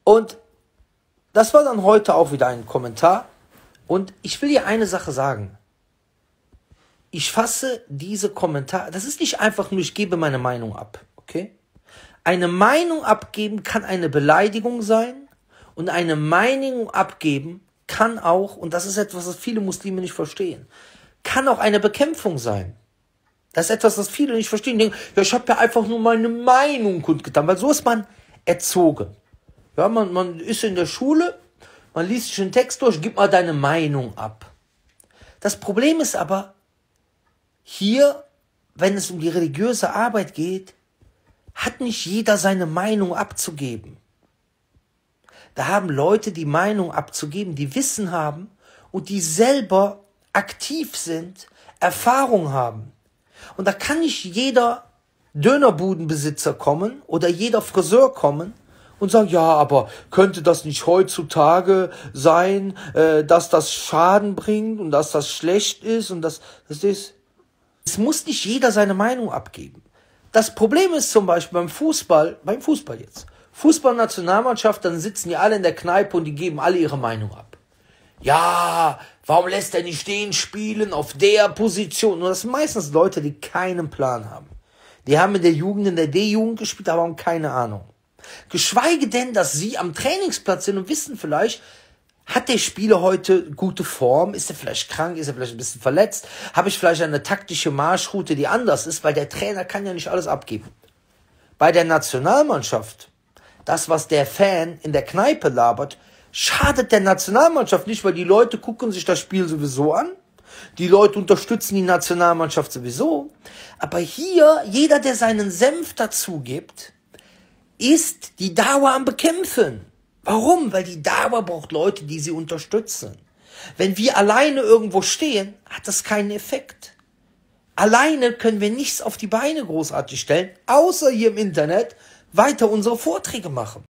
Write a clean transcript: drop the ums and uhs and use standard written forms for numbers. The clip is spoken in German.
Und das war dann heute auch wieder ein Kommentar. Und ich will dir eine Sache sagen. Ich fasse diese Kommentare, das ist nicht einfach nur, ich gebe meine Meinung ab, okay? Eine Meinung abgeben kann eine Beleidigung sein und eine Meinung abgeben kann auch, und das ist etwas, was viele Muslime nicht verstehen, kann auch eine Bekämpfung sein. Das ist etwas, was viele nicht verstehen. Die denken, ja, ich habe ja einfach nur meine Meinung kundgetan, weil so ist man erzogen. Ja, man ist in der Schule, man liest sich einen Text durch, gib mal deine Meinung ab. Das Problem ist aber, hier, wenn es um die religiöse Arbeit geht, hat nicht jeder seine Meinung abzugeben. Da haben Leute die Meinung abzugeben, die Wissen haben und die selber aktiv sind, Erfahrung haben. Und da kann nicht jeder Dönerbudenbesitzer kommen oder jeder Friseur kommen und sagen, ja, aber könnte das nicht heutzutage sein, dass das Schaden bringt und dass das schlecht ist und das ist. Es muss nicht jeder seine Meinung abgeben. Das Problem ist zum Beispiel beim Fußball jetzt. Fußballnationalmannschaft, dann sitzen die alle in der Kneipe und die geben alle ihre Meinung ab. Ja, warum lässt er nicht den spielen auf der Position? Und das sind meistens Leute, die keinen Plan haben. Die haben in der Jugend, in der D-Jugend gespielt, aber haben keine Ahnung. Geschweige denn, dass sie am Trainingsplatz sind und wissen vielleicht, hat der Spieler heute gute Form? Ist er vielleicht krank? Ist er vielleicht ein bisschen verletzt? Habe ich vielleicht eine taktische Marschroute, die anders ist? Weil der Trainer kann ja nicht alles abgeben. Bei der Nationalmannschaft, das, was der Fan in der Kneipe labert, schadet der Nationalmannschaft nicht, weil die Leute gucken sich das Spiel sowieso an. Die Leute unterstützen die Nationalmannschaft sowieso. Aber hier, jeder, der seinen Senf dazu gibt, ist die Dauer am Bekämpfen. Warum? Weil die Dauer braucht Leute, die sie unterstützen. Wenn wir alleine irgendwo stehen, hat das keinen Effekt. Alleine können wir nichts auf die Beine großartig stellen, außer hier im Internet weiter unsere Vorträge machen.